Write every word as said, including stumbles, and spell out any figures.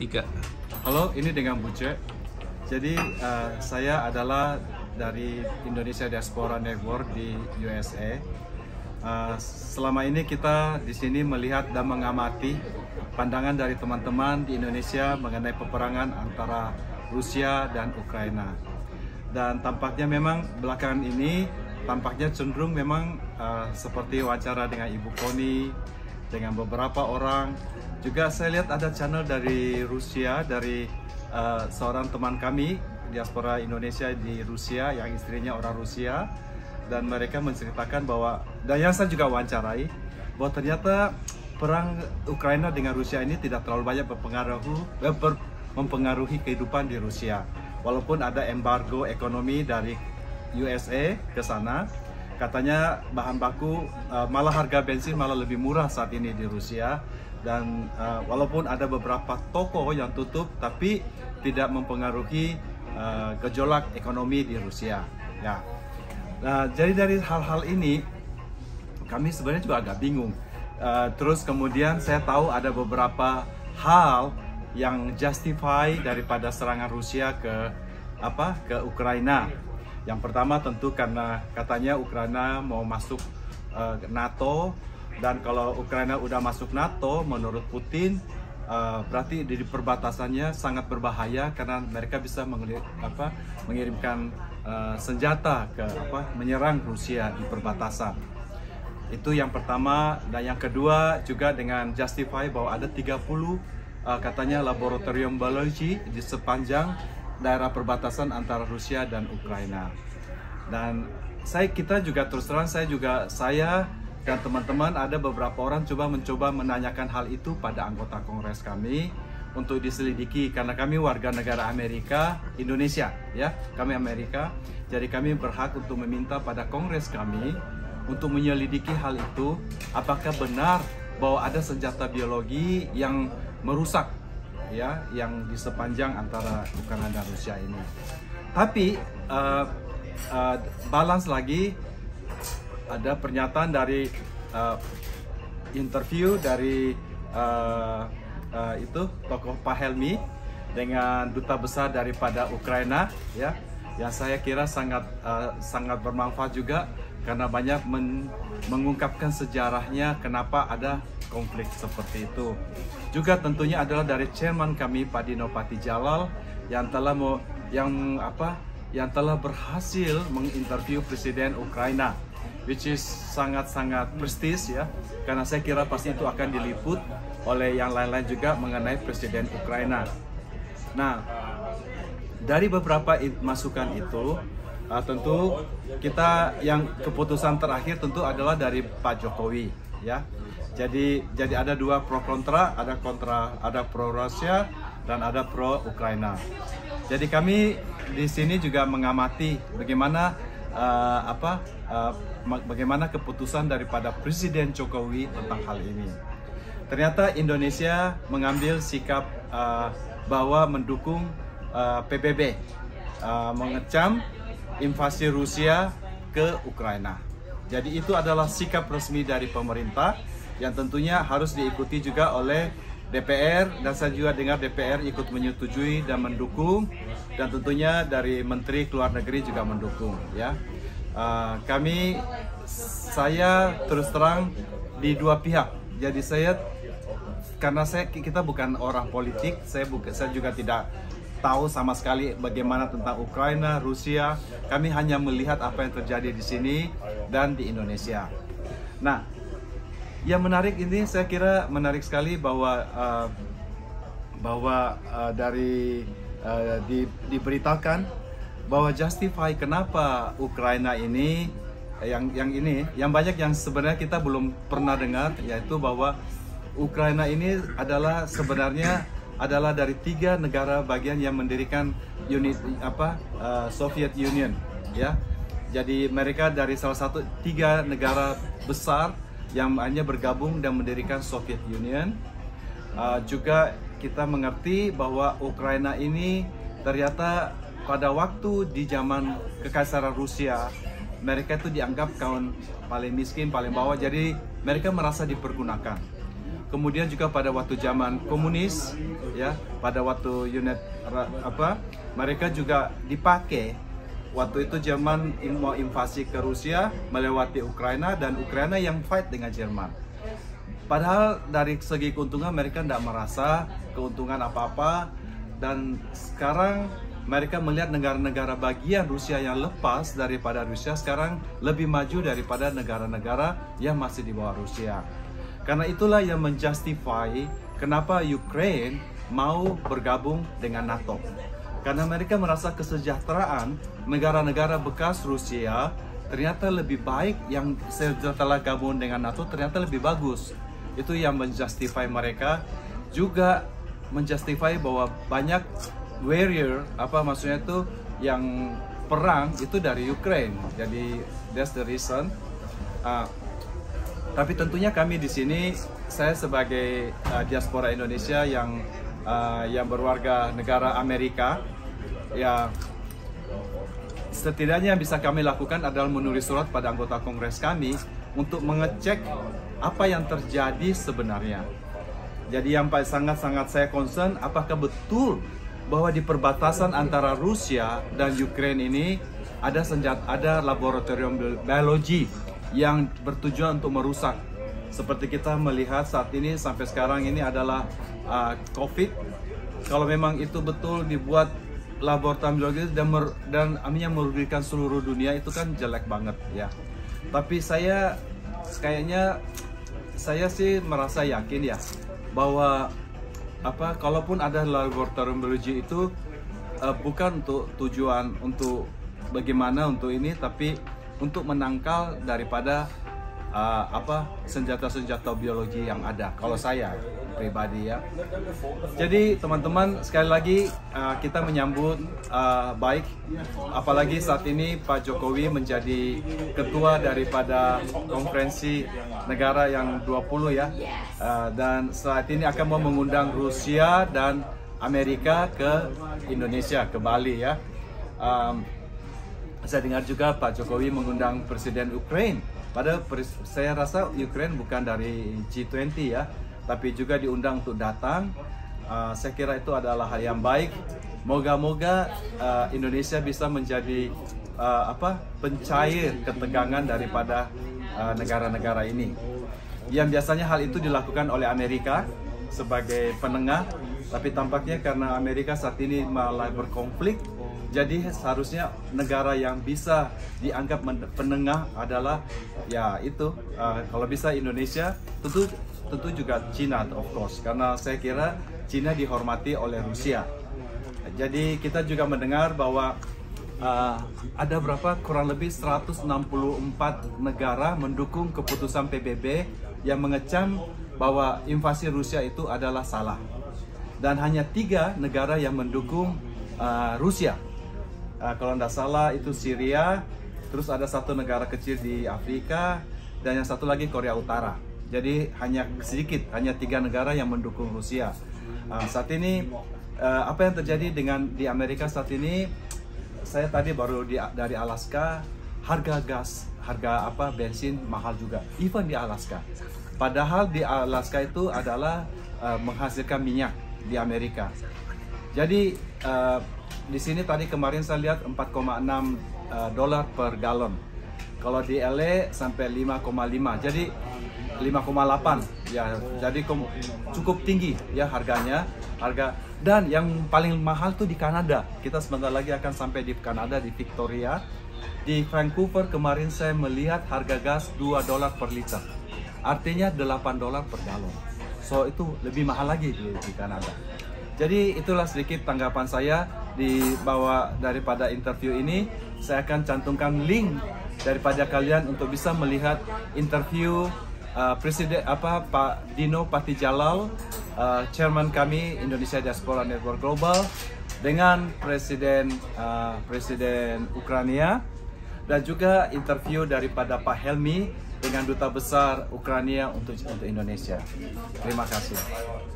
Tiga. Halo, ini dengan Buce. Jadi uh, saya adalah dari Indonesia Diaspora Network di U S A. Uh, selama ini kita di sini melihat dan mengamati pandangan dari teman-teman di Indonesia mengenai peperangan antara Rusia dan Ukraina. Dan tampaknya memang belakangan ini tampaknya cenderung memang uh, seperti wawancara dengan Ibu Koni, dengan beberapa orang. Juga saya lihat ada channel dari Rusia, dari uh, seorang teman kami diaspora Indonesia di Rusia yang istrinya orang Rusia, dan mereka menceritakan bahwa, dan yang saya juga wawancarai, bahwa ternyata perang Ukraina dengan Rusia ini tidak terlalu banyak berpengaruh, eh, ber, mempengaruhi kehidupan di Rusia. Walaupun ada embargo ekonomi dari U S A ke sana, katanya bahan baku, uh, malah harga bensin malah lebih murah saat ini di Rusia. Dan uh, walaupun ada beberapa toko yang tutup, tapi tidak mempengaruhi uh, gejolak ekonomi di Rusia. Ya, nah, jadi dari hal-hal ini kami sebenarnya juga agak bingung. Uh, terus kemudian saya tahu ada beberapa hal yang justify daripada serangan Rusia ke apa ke Ukraina. Yang pertama tentu karena katanya Ukraina mau masuk uh, NATO. Dan kalau Ukraina udah masuk NATO, menurut Putin, uh, berarti di perbatasannya sangat berbahaya karena mereka bisa mengirim, apa, mengirimkan uh, senjata ke apa, menyerang Rusia di perbatasan. Itu yang pertama. Dan yang kedua juga dengan justify bahwa ada tiga puluh uh, katanya laboratorium biologi di sepanjang daerah perbatasan antara Rusia dan Ukraina. Dan saya kita juga terus terang saya juga saya dan teman-teman ada beberapa orang coba mencoba menanyakan hal itu pada anggota Kongres kami untuk diselidiki, karena kami warga negara Amerika Indonesia, ya kami Amerika, jadi kami berhak untuk meminta pada Kongres kami untuk menyelidiki hal itu, apakah benar bahwa ada senjata biologi yang merusak, ya, yang di sepanjang antara Ukraina dan Rusia ini. Tapi uh, uh, balance lagi. Ada pernyataan dari uh, interview dari uh, uh, itu tokoh Pak Helmy dengan duta besar daripada Ukraina, ya, yang saya kira sangat uh, sangat bermanfaat juga karena banyak men mengungkapkan sejarahnya kenapa ada konflik seperti itu. Juga tentunya adalah dari chairman kami Pak Dino Patijalal yang telah mau yang apa yang telah berhasil menginterview Presiden Ukraina, which is sangat-sangat prestis, ya, karena saya kira pasti itu akan diliput oleh yang lain-lain juga mengenai Presiden Ukraina. Nah, dari beberapa masukan itu, uh, tentu kita yang keputusan terakhir tentu adalah dari Pak Jokowi, ya. Jadi jadi ada dua pro kontra, ada kontra, ada pro Rusia dan ada pro Ukraina. Jadi kami di sini juga mengamati bagaimana uh, apa uh, bagaimana keputusan daripada Presiden Jokowi tentang hal ini. Ternyata Indonesia mengambil sikap uh, bahwa mendukung uh, P B B, uh, mengecam invasi Rusia ke Ukraina. Jadi itu adalah sikap resmi dari pemerintah yang tentunya harus diikuti juga oleh D P R, dan saya juga dengar D P R ikut menyetujui dan mendukung, dan tentunya dari Menteri Luar Negeri juga mendukung, ya. Uh, kami, saya terus terang di dua pihak. Jadi saya, karena saya kita bukan orang politik, saya bukan, saya juga tidak tahu sama sekali bagaimana tentang Ukraina, Rusia. Kami hanya melihat apa yang terjadi di sini dan di Indonesia. Nah, yang menarik ini saya kira menarik sekali bahwa uh, bahwa uh, dari uh, di, diberitakan bahwa justify kenapa Ukraina ini yang yang ini yang banyak yang sebenarnya kita belum pernah dengar, yaitu bahwa Ukraina ini adalah sebenarnya adalah dari tiga negara bagian yang mendirikan unit apa uh, Soviet Union, ya. Jadi mereka dari salah satu tiga negara besar yang hanya bergabung dan mendirikan Soviet Union. Uh, juga kita mengerti bahwa Ukraina ini ternyata pada waktu di zaman Kekaisaran Rusia, mereka itu dianggap kaum paling miskin, paling bawah, jadi mereka merasa dipergunakan. kemudian juga pada waktu zaman komunis, ya, pada waktu unit apa, mereka juga dipakai. Waktu itu Jerman mau invasi ke Rusia melewati Ukraina dan Ukraina yang fight dengan Jerman. Padahal dari segi keuntungan mereka tidak merasa keuntungan apa-apa, dan sekarang mereka melihat negara-negara bagian Rusia yang lepas daripada Rusia sekarang lebih maju daripada negara-negara yang masih di bawah Rusia. Karena itulah yang menjustify kenapa Ukraine mau bergabung dengan NATO. Karena mereka merasa kesejahteraan negara-negara bekas Rusia ternyata lebih baik, yang setelah gabung dengan NATO ternyata lebih bagus. Itu yang menjustify mereka, juga menjustify bahwa banyak warrior, apa maksudnya itu, yang perang itu dari Ukraine. Jadi that's the reason. Uh, tapi tentunya kami di sini, saya sebagai uh, diaspora Indonesia yang uh, yang berwarga negara Amerika, ya setidaknya yang bisa kami lakukan adalah menulis surat pada anggota Kongres kami untuk mengecek apa yang terjadi sebenarnya. Jadi yang sangat-sangat saya concern, apakah betul bahwa di perbatasan antara Rusia dan Ukraine ini ada senjata, ada laboratorium biologi yang bertujuan untuk merusak. Seperti kita melihat saat ini sampai sekarang ini adalah uh, COVID. Kalau memang itu betul dibuat laboratorium biologi dan mer, dan aminnya merugikan seluruh dunia, itu kan jelek banget ya. Tapi saya kayaknya saya sih merasa yakin ya bahwa apa kalaupun ada laboratorium biologi itu uh, bukan untuk tujuan untuk bagaimana untuk ini, tapi untuk menangkal daripada uh, apa senjata-senjata biologi yang ada. Kalau saya pribadi ya. Jadi teman-teman, sekali lagi uh, kita menyambut uh, baik, apalagi saat ini Pak Jokowi menjadi ketua daripada konferensi negara yang dua puluh ya, uh, dan saat ini akan mau mengundang Rusia dan Amerika ke Indonesia, ke Bali ya. Um, saya dengar juga Pak Jokowi mengundang Presiden Ukraine. Padahal saya rasa Ukraine bukan dari G dua puluh ya, tapi juga diundang untuk datang. Uh, saya kira itu adalah hal yang baik. Moga-moga uh, Indonesia bisa menjadi uh, apa pencair ketegangan daripada negara-negara uh, ini. Yang biasanya hal itu dilakukan oleh Amerika sebagai penengah, tapi tampaknya karena Amerika saat ini malah berkonflik, jadi seharusnya negara yang bisa dianggap penengah adalah ya itu uh, kalau bisa Indonesia, tentu tentu juga Cina of course, karena saya kira Cina dihormati oleh Rusia. Jadi kita juga mendengar bahwa uh, ada berapa kurang lebih seratus enam puluh empat negara mendukung keputusan P B B yang mengecam bahwa invasi Rusia itu adalah salah, dan hanya tiga negara yang mendukung uh, Rusia. Uh, kalau tidak salah itu Syria, terus ada satu negara kecil di Afrika, dan yang satu lagi Korea Utara. Jadi hanya sedikit, hanya tiga negara yang mendukung Rusia. Uh, saat ini uh, apa yang terjadi dengan di Amerika saat ini? Saya tadi baru di, dari Alaska, harga gas, harga apa bensin mahal juga, even di Alaska. Padahal di Alaska itu adalah uh, menghasilkan minyak di Amerika. Jadi uh, di sini tadi kemarin saya lihat empat koma enam dolar per galon. Kalau di L A sampai lima koma lima, jadi lima koma delapan ya, jadi cukup tinggi ya harganya, harga. Dan yang paling mahal tuh di Kanada. Kita sebentar lagi akan sampai di Kanada, di Victoria. Di Vancouver kemarin saya melihat harga gas dua dolar per liter, artinya delapan dolar per galon. So itu lebih mahal lagi di, di Kanada. Jadi itulah sedikit tanggapan saya di bawah daripada interview ini. Saya akan cantumkan link daripada kalian untuk bisa melihat interview uh, Presiden apa Pak Dino Patijalal, uh, Chairman kami Indonesia Diaspora Network Global, dengan Presiden uh, Presiden Ukraina, dan juga interview daripada Pak Helmi dengan Duta Besar Ukraina untuk untuk Indonesia. Terima kasih.